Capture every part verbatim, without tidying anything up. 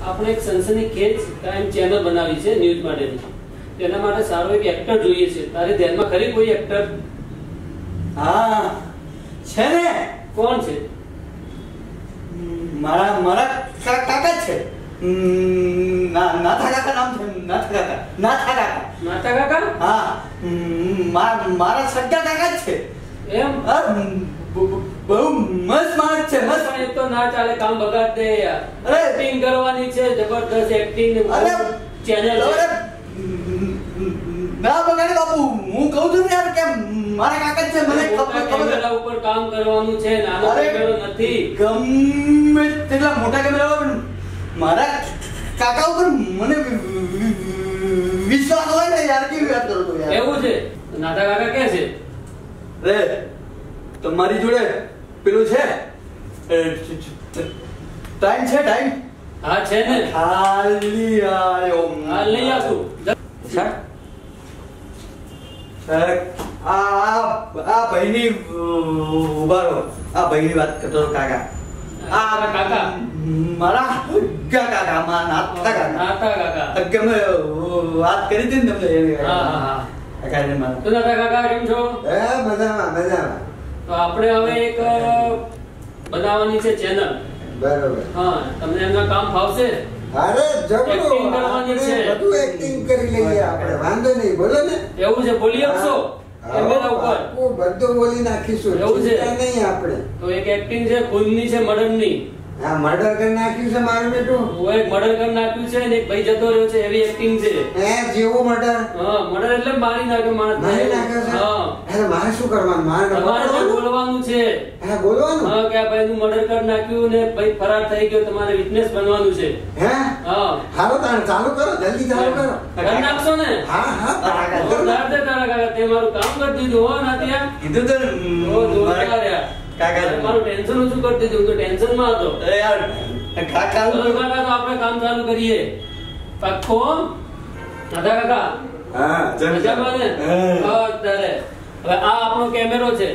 આપણે એક સનસનીખેજ crime channel બનાવી છે ન્યૂઝ માટેની. તેના માટે સારો એક એક્ટર જોઈએ છે. તારે ધ્યાનમાં ખરી કોઈ એક્ટર? હા છે ને. કોણ છે? મારા મારા કાકા છે. ના નાથા કાકા નામ છે. નાથા કાકા નાથા કાકા નાથા કાકા? હા મારા સગા કાકા જ છે. એમ? બહુ મસ્ત માણસ છે. મસ્ત. પણ એ તો ના ચાલે, કામ બગાડ દે યાર. અરે એક્ટિંગ કરવાની છે, જબરદસ્ત એક્ટિંગ. અરે ચેનલ ના બગાડે બાપુ. હું કહું છું યાર કે મારા કાકા છે. મને ખબર કેમેરા ઉપર કામ કરવાનું છે, નાનો કેમેરો નથી. ગમે તેટલા મોટા કેમેરા પણ મારા કાકા ઉપર મને વિશ્વાસ હોય ને યાર. કેવી વાત કરો છો યાર? એવું છે? નાથા કાકા કે છે રે તમારી જોડે પેલું છે ટાઈમ છે? ટાઈમ? હા છે ને. ખાલી આયો હાલ લઈ આવશું. સર સર આ આ ભાઈની ઉભા રહો. આ ભાઈની વાત કરતો કાકા. આ કાકા મારા કાકા મારા નાથા કાકા. નાથા કાકા ગમે વાત કરી હતી ને તમને. હા હા હા કાકા ને મારા. તો નાથા કાકા કેમ છો? એ મજામાં મજામાં. તો આપણે હવે એક બનાવવાની છે ચેનલ. બરોબર. હા, તમને એમના કામ ફાવશે? અરે જબરો. Acting કરવાની છે. બધું એક્ટિંગ કરી લઈએ આપણે. વાંધો નહીં, બોલો ને. એવું છે? બોલી આપશો કેમેરા ઉપર? આખું બધું બોલી નાખીશું. એવું છે? ચિંતા નહીં આપણે. તો એક એક્ટિંગ છે ખૂનની છે, મર્ડરની. આ મર્ડર કરી નાખ્યું છે મારું બેટું. હું એક મર્ડર કરી નાખ્યું છે ને એક ભાઈ જતો રહ્યો છે, એવી એક્ટિંગ છે. એ જેવો મર્ડર. હા, મર્ડર એટલે મારી નાખ્યો માણસ. મારી નાખ્યો છે. હા. અરે મારે શું કરવાનું? મારે તમારે બોલવાનું? બોલવાનું છે. હા બોલવાનું. હા, કે આ ભાઈનું મર્ડર કરી નાખ્યું ને ભાઈ ફરાર થઈ ગયો, તમારે વિટનેસ બનવાનું છે. હે હા. હાલો તાણ ચાલુ કરો, જલ્દી ચાલુ કરો. કરી નાખશો ને? હા હા તારા જોરદાર છે તારા કાકા. તે મારું કામ કરી દીધું હો નાતિયા. કીધું તો ઓ જોરદાર યાર. કાકા મારું ટેન્શન ઓછું કરી દીધું. હું તો ટેન્શનમાં હતો. અરે યાર કાકા ચલો કાકા, તો આપણે કામ ચાલુ કરીએ. પાક્કો? નાથા કાકા હા મજામાં ને? હા, અત્યારે હવે આ આપણો કેમેરો છે.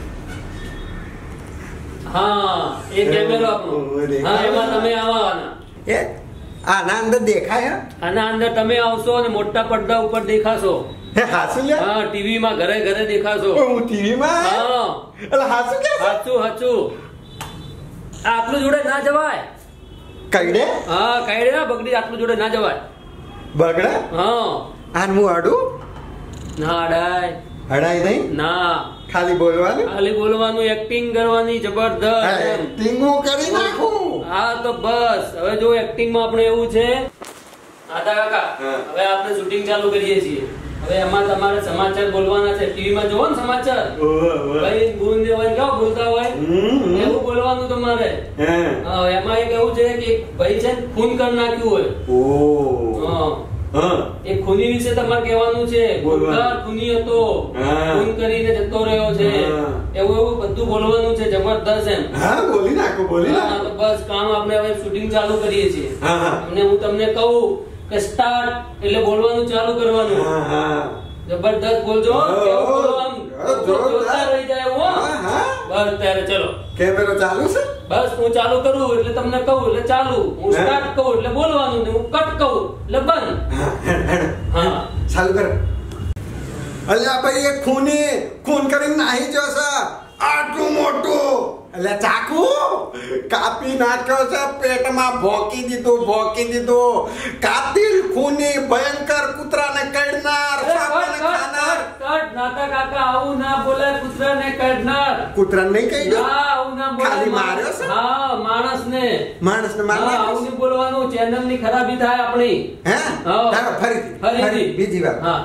હા, એ કેમેરો આપણો. હા, એમાં તમે આવવાના. એ આના અંદર દેખાય? આના અંદર તમે આવશો અને મોટા પડદા ઉપર દેખાશો. હે હાસુ લે? હા, ટીવી માં ઘરે ઘરે દેખાશો. હું ટીવી માં? હા, એટલે હાસુ કે? હાચું હાચું. આટલું જોડે ના જવાય. કઈડે? હા, કાઈડે ના બગડી. આટલું જોડે ના જવાય. બગડે? હા. આન હું આડું? ના અડાય. હડાય નહીં? ના, ખાલી બોલવાનું? ખાલી બોલવાનું, એક્ટિંગ કરવાની જબરદસ્ત એમ. એક્ટિંગ હું કરી નાખું. હા, તો બસ હવે જો એક્ટિંગ માં આપણે એવું છે નાથા કાકા, હવે આપણે શૂટિંગ ચાલુ કરીએ છીએ. હવે એમાં તમારે સમાચાર બોલવાના છે. ટીવી માં જોવો ને સમાચાર, ભાઈ ગુણ દેવાય કેવા બોલતા હોય એવું બોલવાનું તમારે. હા, એમાં એક એવું છે કે એક ભાઈ છે ને ખૂન કરી નાખ્યું હોય. હા, એ ખૂની વિશે તમારે કહેવાનું છે. ગુનેગાર ખૂની હતો, ખૂન કરીને જતો રહ્યો છે, એવું એવું બધું બોલવાનું છે. જબરદસ્ત એમ. હા બોલી નાખો, બોલી નાખો. તો બસ કામ આપણે હવે શૂટિંગ ચાલુ કરીએ છીએ. હા હા. અને હું તમને કહું કે સ્ટાર્ટ એટલે બોલવાનું ચાલુ કરવાનું. હા હા. જબરદસ્ત બોલજો. કેવું બોલવાનું? જોરદાર રહી જાય એવું. હો? હા હા. બસ ત્યારે ચલો. કેમેરો ચાલુ છે? બસ હું ચાલુ કરું એટલે તમને કહું એટલે ચાલુ. હું સ્ટાર્ટ કહું એટલે બોલવાનું ને હું કટ કહું એટલે બંધ. હા, ચાલુ કર. અલ્યા ભાઈ એ ખૂની ખૂન કરીને નાહી જશે. આટલું મોટું એટલે ચાકુ કાપી નાખ્યો છે. પેટમાં ભોંકી દીધું, ભોંકી દીધું. કાતિલ ખૂની ભયંકર કૂતરાને કડનાર, સાપાને ખાનાર. કટ નાથા કાકા, આવું ના બોલાય. કૂતરાને કાઢનાર. કૂતરાને નહીં કહી દો. હા, આવું ના બોલાય. ખાલી માર્યો છે? હા, માણસને. માણસને માર હા, નાખ્યો આવું નહીં બોલવાનું. ચેનલ ની ખરાબી થાય આપણી. હે? હા. ચાલો ફરીથી ફરીથી. ફરી બીજી વાર. હા.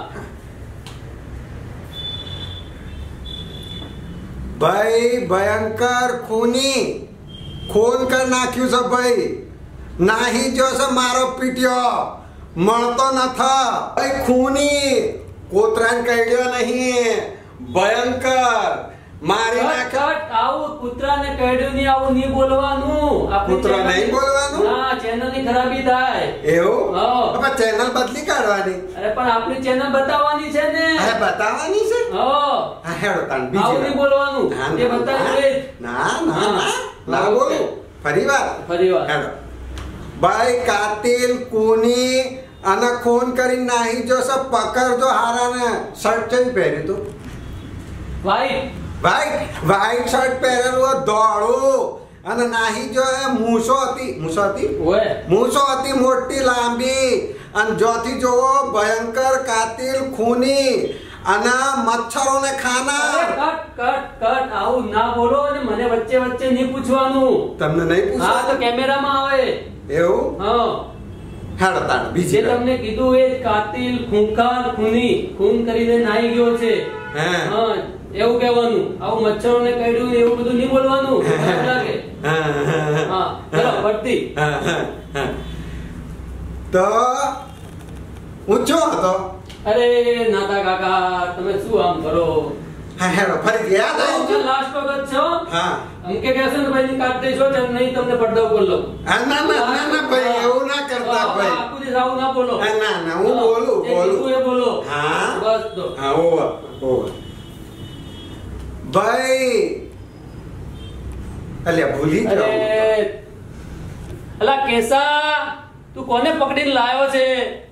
ભાઈ ભયંકર ખૂની ખૂન કરી નાખ્યું છે. ભાઈ નાહી ગયો છે, મારો પીટ્યો મળતો નથી. ભાઈ ખૂની કોતરાને કઈડ્યો નહીં, ભયંકર મારી નાખ. આવું કૂતરાને કાઢ્યું નહીં, આવું નહીં બોલવાનું. કૂતરા નહીં બોલવાનું? ના, ચેનલ ની ખરાબી થાય. એવું? હા. હવે ચેનલ બદલી કાઢવાની. અરે પણ આપણી ચેનલ બતાવવાની છે ને. અરે બતાવવાની છે? હા. હા હેડો તાન આવું બીજી નહીં વાર. બોલવાનું. ના, એ ના, બતાવી દે. ના ના ના ના બોલું. ફરી વાર ફરી વાર. હેડો. ભાઈ કાતિલ કોની અને ખૂન કરી નાહી જો સબ પકડજો હારાને. શર્ટ કઈ પહેર્યું તું? વાઈટ વ્હાઈટ વ્હાઈટ શર્ટ પહેરેલું ધોળું અને નાહી જો એ મૂછો હતી મૂછો હતી ઓય મૂછો હતી મોટી લાંબી અને જોથી જોવો ભયંકર કાતિલ ખૂની અને મચ્છરોને ખાનાર. કટ કટ કટ આવું ના બોલો અને મને વચ્ચે વચ્ચે નહીં પૂછવાનું. તમને નહીં હા પૂછો તો કેમેરામાં આવે. એવું? હા હેડો તાણ જે બીજી તમને કીધું એ કાતિલ ખૂંખાર ખૂની ખૂન કરીને નાહી ગયો છે. હે હા એવું કહેવાનું. આવું મચ્છરોને કઈડ્યું ને એવું બધું નહીં બોલવાનું. ખરાબ લાગે. હા ચલો ભરતી. તો ઊંચો હતો. અરે નાતા કાકા તમે શું આમ કરો? હા હેડો ફરી યાદ આવી લાસ્ટ વખત છો. હા અંકે કહેશો ને ભાઈ કાઢ દેશો તેમ નહીં તમને પડદો બોલો. હા, ના ના ના ના ભાઈ એવું ના કરતા ભાઈ. આખું દિવસ આવું ના બોલો. હા, ના ના હું બોલું જે બોલું કીધું એ બોલો. હા બસ તો હા ઓવા ઓવા ભાઈ અલ્યા ભૂલી જાઉં અરે અલા કેસા તું કોને પકડીને લાવ્યો છે?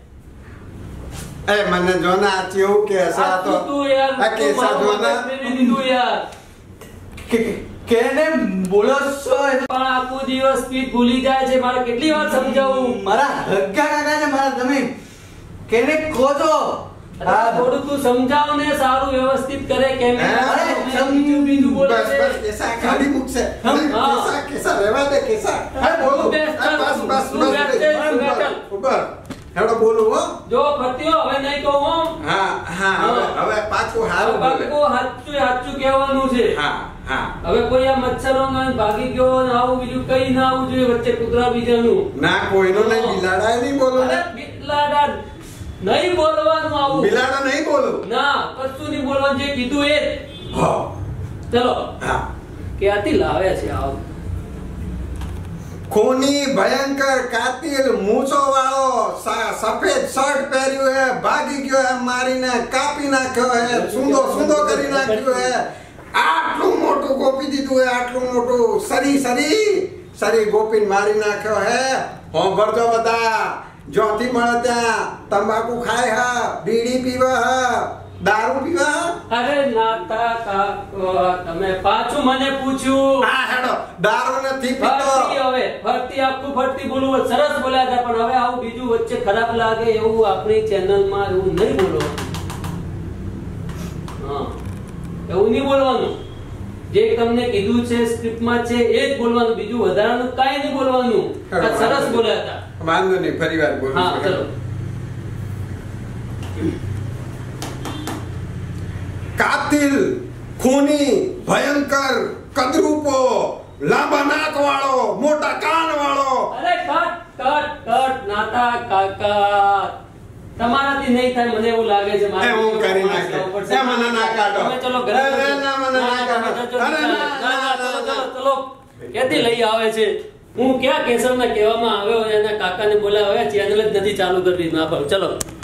એ મને જો ને આ કેવું કેસા આ તો તું તું યાર આ તું કેસા મારું જો ને મગજ ફેરવી દીધું યાર. કે- કેને બોલો છો? પણ આખું દિવસ સ્પીડ ભૂલી જાય છે. મારે કેટલી વાર સમજાવું? મારા હગ્ગા કાકા છે મારા. તમે કેને કહો છો? અરે થોડું તું સમજાવ ને સારું વ્યવસ્થિત કરે કેમ અરે, બીજું બીજું બોલે બસ છે. બસ કેસા ગાડી મૂકશે હા. કેસા કેસા રહેવા દે કેસા હા બોલું તું બેસ ચાલ, બસ બસ તું બેસ બસ ચાલ, તું બેસ ચાલ. ઉપર હેડો બોલું હો જો ફરતીઓ હવે નહીં કહું હો. હા હા હવે હા. હવે પાછું હારું બોલે પાક્કું હાચું હાચું કહેવાનું છે. હા હા હવે કોઈ આ મચ્છરો ને ભાગી ગયો ને આવું બીજું કઈ ના આવવું જોઈએ વચ્ચે કૂતરા બીજાનું. ના કોઈનો નહીં બિલાડાય નહીં બોલો અરે બિલાડા નહીં બોલવાનું આવું. બિલાડા નહીં બોલો ના કશું નહીં બોલવાનું. જે કીધું એ જ. હા ચલો હા ક્યાંથી લાવ્યા છે આવું? ખૂની ભયંકર કાતિલ મૂછો વાળો સા- સફેદ શર્ટ પહેર્યું હે ભાગી ગયો હે મારીને કાપી નાખ્યો હે સુંદો સુંદો કરી નાખ્યો હે આટલું મોટું ગોપી દીધું હે આટલું મોટું સરી સરી સરી ગોપીને મારી નાખ્યો હે હોંભરજો બધા જ્યોથી મળે ત્યાં તંબાકુ ખાય હા બીડી પીવે હા દારૂ પીવે હા અરે નાતા કાકા તમે પાછું મને પૂછ્યું. હા હેડો દારૂ નથી પીતો ફરતી હવે ફરતી આખું ફરતી બોલવું સરસ બોલ્યા હતા પણ હવે આવું બીજું વચ્ચે ખરાબ લાગે એવું આપણી ચેનલમાં એવું નહીં બોલવાનું. હા એવું નહીં બોલવાનું. જે તમને કીધું છે સ્ક્રિપ્ટમાં છે એ જ બોલવાનું. બીજું વધારાનું કાંઈ નહીં બોલવાનું. આ સરસ બોલ્યા હતા. વાંધો નહીં ફરી વાર બોલું હા છું. ચલો કાતિલ ખૂની ભયંકર કદરૂપો લાંબા નાક વાળો મોટા કાન વાળો અરે કટ કટ કટ નાતા કાકા તમારાથી નહીં થાય મને એવું લાગે છે. મારે એ હું કરી નાખે. એ મને ના કાઢો. તમે ચલો ઘરે એ, એ, ના, મને ના કાઢો. અરે, ના, ના, ના, ના, ચલો, ના, ચલો, ચલો. ક્યાંથી લઈ આવે છે? હું ક્યાં કેસરમાં કહેવામાં આવ્યો એના કાકાને બોલાવ્યા ચેનલ જ નથી ચાલુ કરી ના પર ચલો